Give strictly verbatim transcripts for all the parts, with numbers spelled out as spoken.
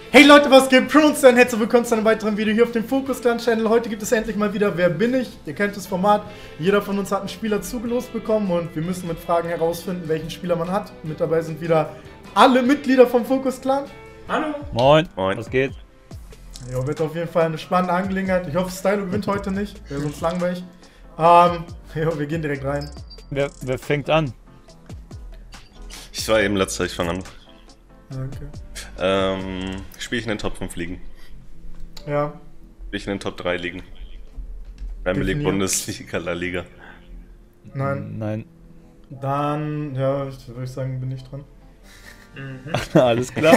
Hey Leute, was geht? Prunes, dann herzlich willkommen zu einem weiteren Video hier auf dem Focus Clan Channel. Heute gibt es endlich mal wieder Wer bin ich? Ihr kennt das Format. Jeder von uns hat einen Spieler zugelost bekommen und wir müssen mit Fragen herausfinden, welchen Spieler man hat. Mit dabei sind wieder alle Mitglieder vom Focus Clan. Hallo. Moin. Moin. Was geht? Ja, wird auf jeden Fall eine spannende Angelegenheit. Ich hoffe, Stylo gewinnt heute nicht. Wäre sonst langweilig. Ähm, ja, wir gehen direkt rein. Wer, wer fängt an? Ich war eben letzter, ich fange an. Okay. Ähm, spiele ich in den Top fünf Ligen? Ja. Spiele ich in den Top drei Ligen? Premier League, Bundesliga, La Liga? Nein. Nein. Dann, ja, ich würde sagen, bin ich dran. Mhm. Alles klar.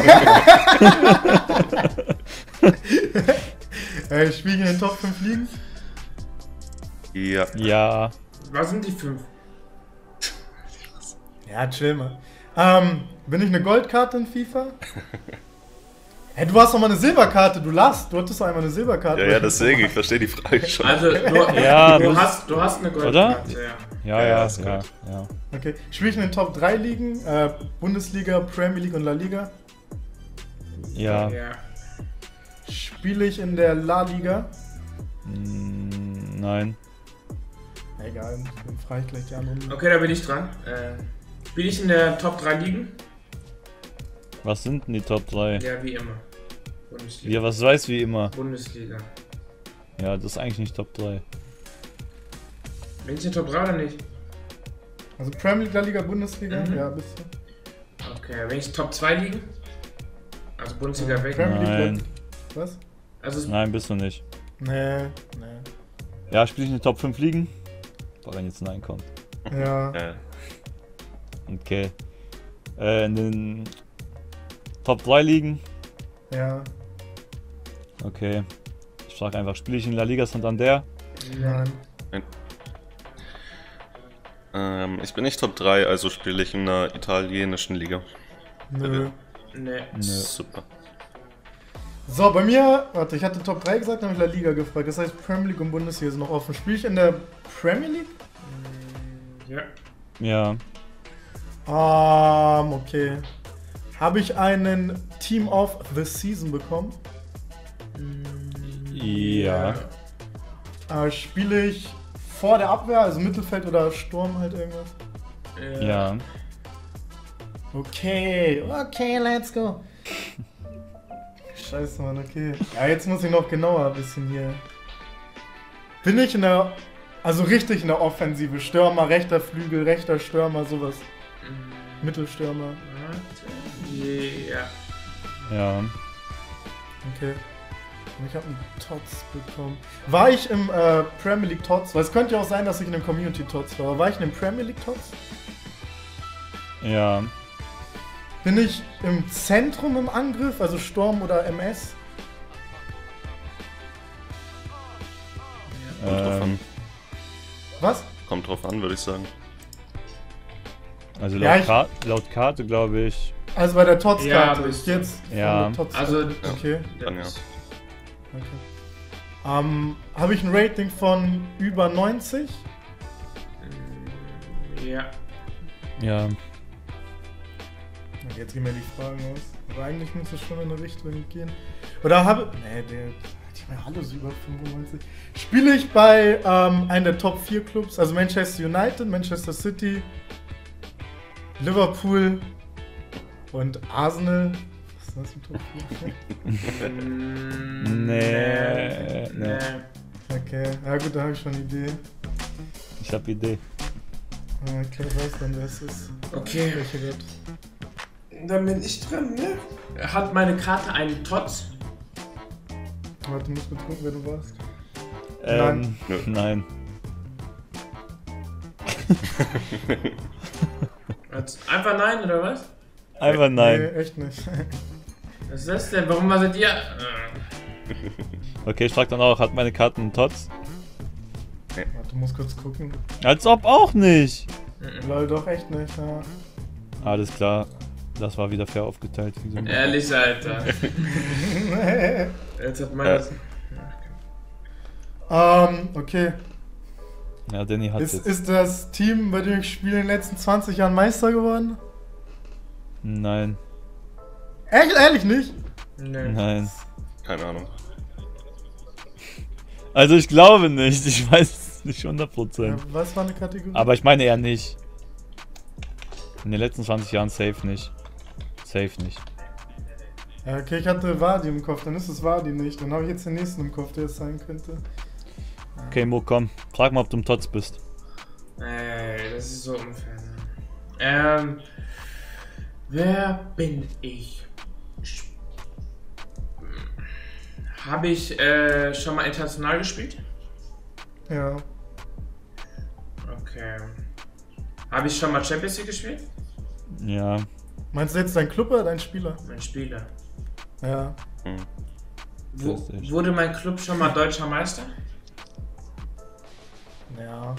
äh, spiele ich in den Top fünf Ligen? Ja. Ja. Was sind die fünf? Ja, chill mal. Ähm, bin ich eine Goldkarte in FIFA? Hey, du hast doch mal eine Silberkarte, du Last, du hattest doch einmal eine Silberkarte. Ja, ja, deswegen, ich verstehe die Frage schon. Also, du, ja, du, hast, du hast eine Goldkarte, oder? ja. Ja, ja, ja, ja, ja. Okay, spiele ich in den Top drei Ligen? Äh, Bundesliga, Premier League und La Liga? Ja. ja. Spiele ich in der La Liga? Mm, nein. Egal, dann frage ich gleich die anderen. Okay, da bin ich dran. Äh, Spiele ich in der Top drei Ligen? Was sind denn die Top drei? Ja, wie immer. Bundesliga. Ja, was weiß wie immer. Bundesliga. Ja, das ist eigentlich nicht Top drei. Bin ich in der Top drei oder nicht? Also Premier League, La Liga, Bundesliga? Mhm. Ja, bist du. Okay, bin ich Top zwei Ligen? Also Bundesliga Ja, weg? Premier League, Nein. Was? Also Nein, bist du nicht. Nee, nee. Ja, spiele ich in den Top fünf Ligen? Boah, wenn jetzt Nein kommt. Ja. Ja. Okay. Äh, in den Top drei Ligen? Ja. Okay. Ich frage einfach, spiele ich in La Liga Santander? Nein. Nein. Ähm, ich bin nicht Top drei, also spiele ich in einer italienischen Liga. Nö. Nee. Nö. Super. So, bei mir, warte, ich hatte Top drei gesagt, dann habe ich La Liga gefragt. Das heißt, Premier League und Bundesliga sind noch offen. Spiele ich in der Premier League? Ja. Ja. Ähm, okay. Habe ich einen Team of the Season bekommen? Ja. Äh, spiele ich vor der Abwehr, also Mittelfeld oder Sturm halt irgendwas? Ja. Okay, okay, let's go. Scheiße, Mann, okay. Ja, jetzt muss ich noch genauer ein bisschen hier. Bin ich in der, also richtig in der Offensive? Stürmer, rechter Flügel, rechter Stürmer, sowas. Mittelstürmer. Ja. Ja. Okay. Und ich habe einen Tots bekommen. War ich im äh, Premier League Tots? Weil es könnte ja auch sein, dass ich in dem Community Tots war. Aber war ich in dem Premier League Tots? Ja. Bin ich im Zentrum im Angriff, also Sturm oder M S? Kommt drauf an. Ähm, Was? Kommt drauf an, würde ich sagen. also Ja, laut, ich- Ka laut Karte glaube ich. Also bei der Tots-Karte. Ja, ich geh jetzt von Ja. der Tots Also- okay. Dann ja. Okay. Ähm, habe ich ein Rating von über neunzig? Ja. Ja. Okay, jetzt gehen mir die Fragen aus. Aber eigentlich muss es schon in eine Richtung gehen. Oder habe... Nee, der... Die haben ja alle so über fünfundneunzig. Spiele ich bei ähm, einem der Top vier Clubs, also Manchester United, Manchester City, Liverpool und Arsenal. Was ist das für Top vier? Nee, nee. Okay, ja gut, da habe ich schon eine Idee. Ich habe Idee. Ah, Okay, ich weiß dann, wer es ist. Okay. Welche wird? Dann bin ich dran, ne? Hat meine Karte einen Tots? Warte, du musst kurz gucken, wer du warst. Ähm, Nö. nein. Jetzt einfach nein, oder was? Einfach nein. Nee, echt nicht. Was ist das denn? Warum war seid ihr? Äh, Okay, ich frag dann auch, hat meine Karte einen Tots? Warte, du musst kurz gucken. Als ob auch nicht. Lol, doch echt nicht, ja. Alles klar. Das war wieder fair aufgeteilt. Wie so. Ehrlich, Alter. Jetzt hat meine. Ähm, okay. Ja, Danny hat Ist, jetzt. ist das Team, bei dem ich spiele, in den letzten zwanzig Jahren Meister geworden? Nein. Echt, ehrlich nicht? Nee. Nein. Keine Ahnung. Also ich glaube nicht, ich weiß es nicht hundert Prozent. Ja, was war eine Kategorie? Aber ich meine eher nicht. In den letzten zwanzig Jahren safe nicht. Safe nicht. Ja, okay, ich hatte Vardy im Kopf, dann ist es Vardy nicht. Dann habe ich jetzt den nächsten im Kopf, der es sein könnte. Okay, Mo, komm. Frag mal, ob du im Tots bist. Ey, das ist so unfair. Ähm, wer bin ich? Habe ich äh, schon mal international gespielt? Ja. Okay. Habe ich schon mal Champions League gespielt? Ja. Meinst du jetzt dein Club oder dein Spieler? Mein Spieler. Ja. Hm. Wo, Das ist echt. wurde mein Club schon mal deutscher Meister? Ja.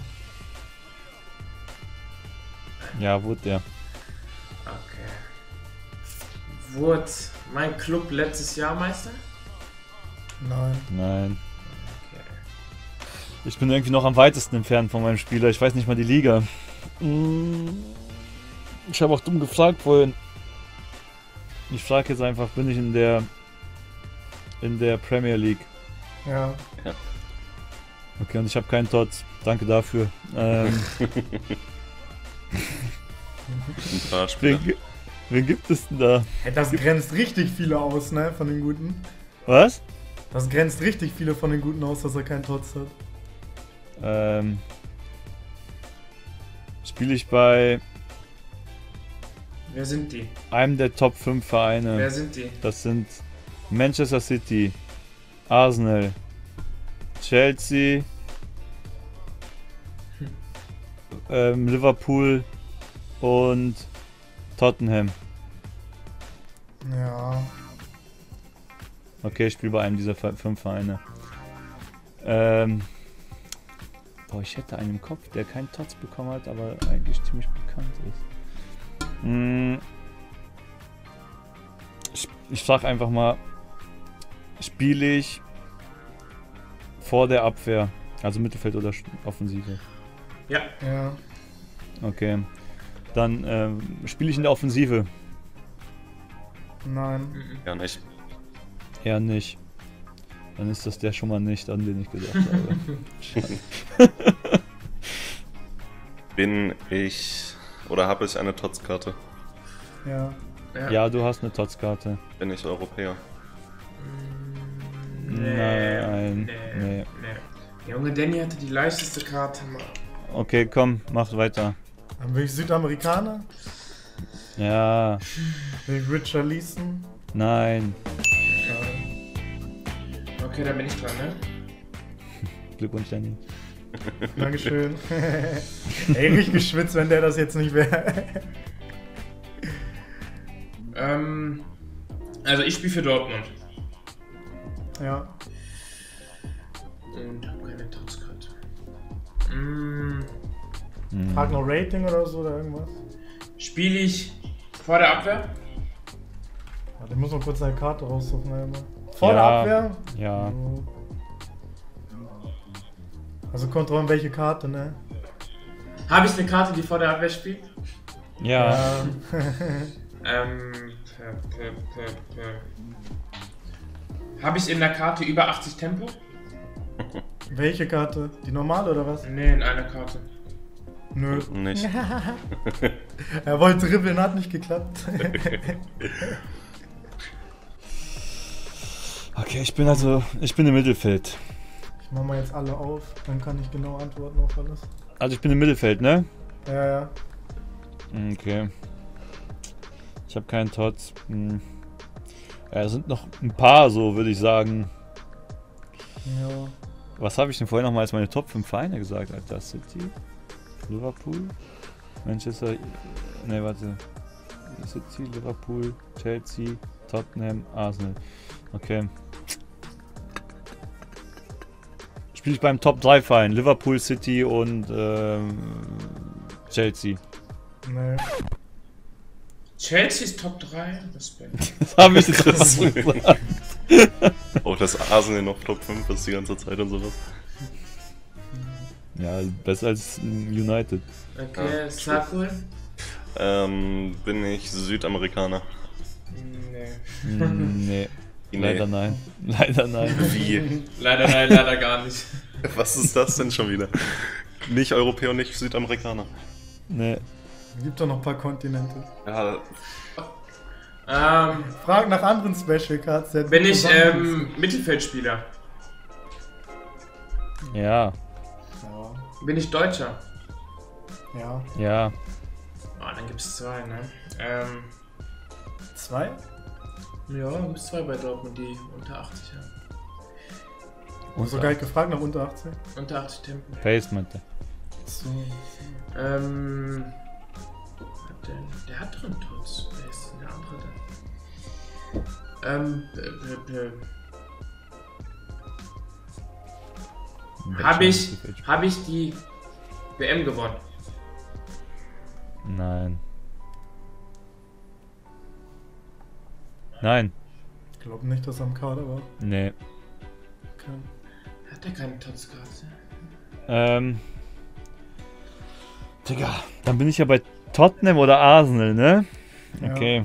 Ja, wurde der. Okay. Wurde mein Club letztes Jahr Meister? Nein. Nein. Okay. Ich bin irgendwie noch am weitesten entfernt von meinem Spieler. Ich weiß nicht mal die Liga. Mm, Ich habe auch dumm gefragt vorhin. Ich frage jetzt einfach, bin ich in der in der Premier League? Ja. Okay, und ich habe keinen Tots. Danke dafür. Ähm, Ein paar Spieler. wen, gi- wen gibt es denn da? Hey, das grenzt richtig viele aus, ne, von den Guten. Was? Das grenzt richtig viele von den Guten aus, dass er keinen Tots hat. Ähm, Spiele ich bei Wer sind die? einem der Top fünf Vereine. Wer sind die? Das sind Manchester City, Arsenal, Chelsea, ähm, Liverpool und Tottenham. Ja. Okay, ich spiele bei einem dieser fe- fünf Vereine. Ähm, boah, ich hätte einen im Kopf, der keinen Tots bekommen hat, aber eigentlich ziemlich bekannt ist. Hm, ich, ich sag einfach mal, spiele ich vor der Abwehr, also Mittelfeld oder Sch- Offensive. Ja. Ja. Okay, dann ähm, spiele ich in der Offensive. Nein. Mhm. Ja, nicht. Eher nicht. Dann ist das der schon mal nicht, an den ich gedacht habe. Schade. Bin ich oder habe ich eine Tots-Karte? Ja. Ja. Ja, du hast eine Tots-Karte. Bin ich Europäer? Nee, Nein, Nee. nee. nee. Junge, Danny hatte die leichteste Karte. Mann. Okay, komm, mach weiter. Dann bin ich Südamerikaner. Ja, Bin ich Richard Leeson. nein. Ja. Okay, da bin ich dran, ne? Glückwunsch, Danny. Dankeschön. Ey, richtig geschwitzt, wenn der das jetzt nicht wäre. Ähm, also ich spiele für Dortmund. Ja. Und habe keine Tauschkarte. Mm, Hm. Frag noch Rating oder so oder irgendwas. spiele ich vor der Abwehr? Warte, ich muss noch kurz eine Karte raussuchen. Einmal. Vor Ja, der Abwehr? Ja. So. Also kommt drauf an, welche Karte, ne? Habe ich eine Karte, die vor der Abwehr spielt? Ja. Ähm, per, per, per, per. Habe ich in der Karte über achtzig Tempo? Welche Karte? Die normale oder was? Nee, in einer Karte. Nö. Nicht. Er wollte dribbeln, hat nicht geklappt. Okay, ich bin also, ich bin im Mittelfeld. Ich mach mal jetzt alle auf, dann kann ich genau antworten auf alles. Also ich bin im Mittelfeld, ne? Ja, ja. Okay. Ich habe keinen Tots. Hm. Ja, es sind noch ein paar so, würde ich sagen. Ja. Was habe ich denn vorhin nochmal als meine Top fünf Vereine gesagt, Alter? City, Liverpool, Manchester, ne, warte. City, Liverpool, Chelsea, Tottenham, Arsenal. Okay. Spiele ich beim Top drei Verein, Liverpool, City und ähm, Chelsea. Nee. Chelsea ist Top drei. Respekt. Das habe ich jetzt dazu gesagt. Oh, das Arsenal noch Top fünf ist die ganze Zeit und sowas. Ja, besser als United. Okay, Ja, Sakul? Ähm, bin ich Südamerikaner? Nee. Hm, nee. Leider nein. Leider nein. Wie? Leider nein, leider gar nicht. Was ist das denn schon wieder? Nicht Europäer und nicht Südamerikaner. Nee. Gibt doch noch ein paar Kontinente. Ja, Ähm, Frag nach anderen Special Cards. der bin ich zusammen ähm, Mittelfeldspieler? Ja. ist. Ja. Bin ich Deutscher? Ja. Ja. Oh, dann gibt es zwei, ne? Ähm, Zwei? ja, dann gibt es zwei bei Dortmund, die unter achtzig haben. Und so geil gefragt nach unter achtzig. Unter achtzig Tempo. Pacement. So. Ähm, hat der, der hat doch einen Tutz. Wer ist denn der andere denn? Ähm, äh, äh, äh. Habe ich, hab ich die W M gewonnen? Nein. Nein. Ich glaube nicht, dass er am Kader war. Nee. Okay. Hat der keine Tots-Karte? Ähm. Digga, dann bin ich ja bei Tottenham oder Arsenal, ne? Ja. Okay.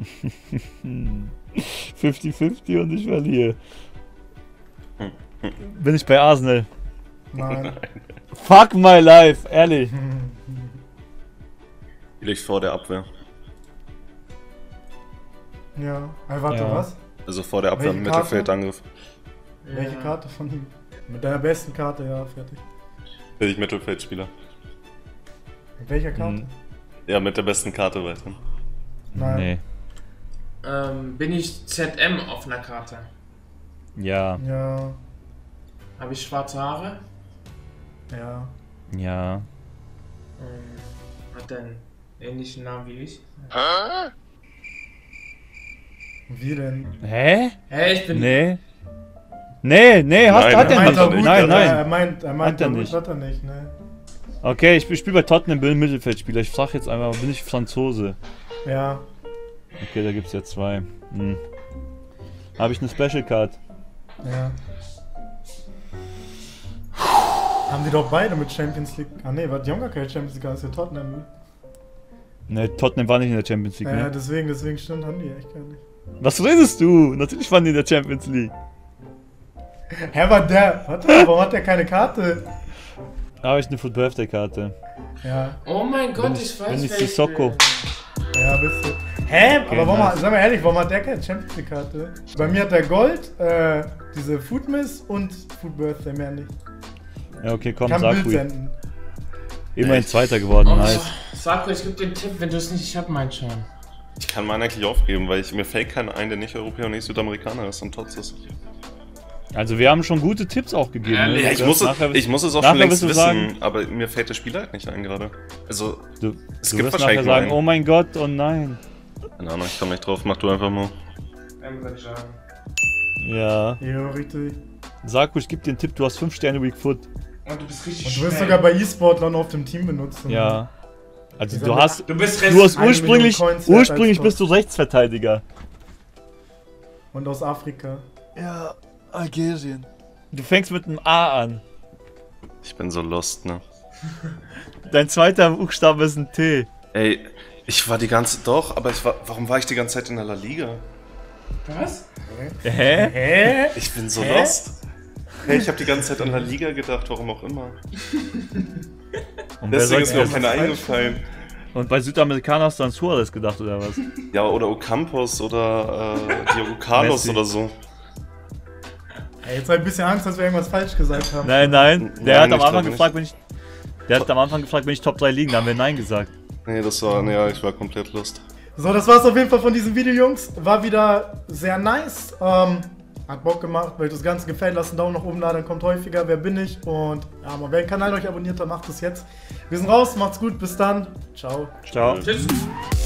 fünfzig fünfzig und ich verliere. Bin ich bei Arsenal? Nein. Fuck my life, ehrlich. vielleicht vor der Abwehr. Ja. Hey, warte, Ja. was? Also vor der Abwehr im Welche Karte? Mittelfeldangriff. Welche Karte von ihm? Mit deiner besten Karte, ja, fertig. Bin ich Mittelfeldspieler. Mit welcher Karte? Hm. Ja, mit der besten Karte weiter. Nein. Nee. Ähm, bin ich Z M auf einer Karte? Ja. Ja. Habe ich schwarze Haare? Ja. Ja. Ähm, hat der einen ähnlichen Namen wie ich? Wie denn? Hä? Hä, ich bin... Nee. Nee, nee, hast, Nein, hat er meint nicht. er nicht. Nein, Er nein. meint, er meint, Hat er er nicht. Hat er nicht, ne? Okay, ich spiele bei Tottenham, bin Mittelfeldspieler. Ich frage jetzt einmal, bin ich Franzose? Ja. Okay, da gibt's ja zwei. Hm. Habe ich eine Special Card? Ja. Haben die doch beide mit Champions League. Ah ne, war die haben gar keine Champions League, das ist ja Tottenham. Ne, Tottenham war nicht in der Champions League, Ja, ne? deswegen, deswegen stimmt, haben die echt gar nicht. Was redest du? Natürlich waren die in der Champions League. Hä, aber der. Warte mal, warum hat der keine Karte? Da habe ich eine Foot Birthday Karte. Ja. Oh mein Gott, Bin ich, ich- weiß, bin ich wer ich Sissoko? bin. Ja, bist du. Hä? Okay, aber warum, nice. hat- sag mal ehrlich, warum hat der keine Champions League Karte? Bei mir hat der Gold, äh, diese Food Miss und Food Birthday, mehr nicht. Ja, okay, komm, Kann ein Bild Sakui. senden. Immerhin Zweiter geworden, Oh, nice. Sako, ich geb dir einen Tipp, wenn du es nicht... Ich hab meinen schon. Ich kann meinen eigentlich aufgeben, weil ich, mir fällt keiner ein, der nicht Europäer und nicht Südamerikaner ist und Tots ist. Also wir haben schon gute Tipps auch gegeben. Ja, ne? Ja, ich, Das muss es, nachher- ich muss es auch nachher schon längst wirst wissen, du sagen- aber mir fällt der Spieler halt nicht ein gerade. Also, Du, es du gibt wirst wahrscheinlich nachher nur sagen, einen. oh mein Gott, oh nein. Keine Ahnung, ich komm nicht drauf, mach du einfach mal. Emre Can. Ja. Ja, richtig. Saku, ich geb dir einen Tipp, du hast fünf Sterne Weak Foot. Und du bist richtig Und du wirst schnell. sogar bei E-Sportlern auf dem Team benutzen. Ja. Also Dieser du mit- hast, Du bist du hast Eine ursprünglich, Million Coins wert ursprünglich als bist du Rechtsverteidiger. Und aus Afrika. Ja, Algerien. Du fängst mit einem A an. Ich bin so lost, ne? Dein zweiter Buchstabe ist ein T. Ey, ich war die ganze. Doch, aber ich war. Warum war ich die ganze Zeit in der La Liga? Was? Hä? Hä? Ich bin so Hä? lost. Hey, ich habe die ganze Zeit an La Liga gedacht, warum auch immer. Und, wer Deswegen sagt ist mir auch das? keiner eingefallen. Und bei Südamerikanern hast du an Suarez gedacht, oder was? Ja, oder Ocampos oder äh, Diogo Carlos Messi. oder so. Ey, jetzt hab ich ein bisschen Angst, dass wir irgendwas falsch gesagt haben. Nein, nein. Der Nein, hat am ich Anfang glaube gefragt, wenn ich. Der hat am Anfang gefragt, wenn ich Top drei liegen, da haben wir Nein gesagt. Nee, das war. Nee, ja, ich war komplett lost. So, das war's auf jeden Fall von diesem Video, Jungs. War wieder sehr nice. Ähm, hat Bock gemacht. Wenn euch das Ganze gefällt, lasst einen Daumen nach oben da, dann kommt häufiger. Wer bin ich? Und ja, mal, wer den Kanal euch abonniert, dann macht es jetzt. Wir sind raus, macht's gut, bis dann. Ciao. Ciao. Tschüss.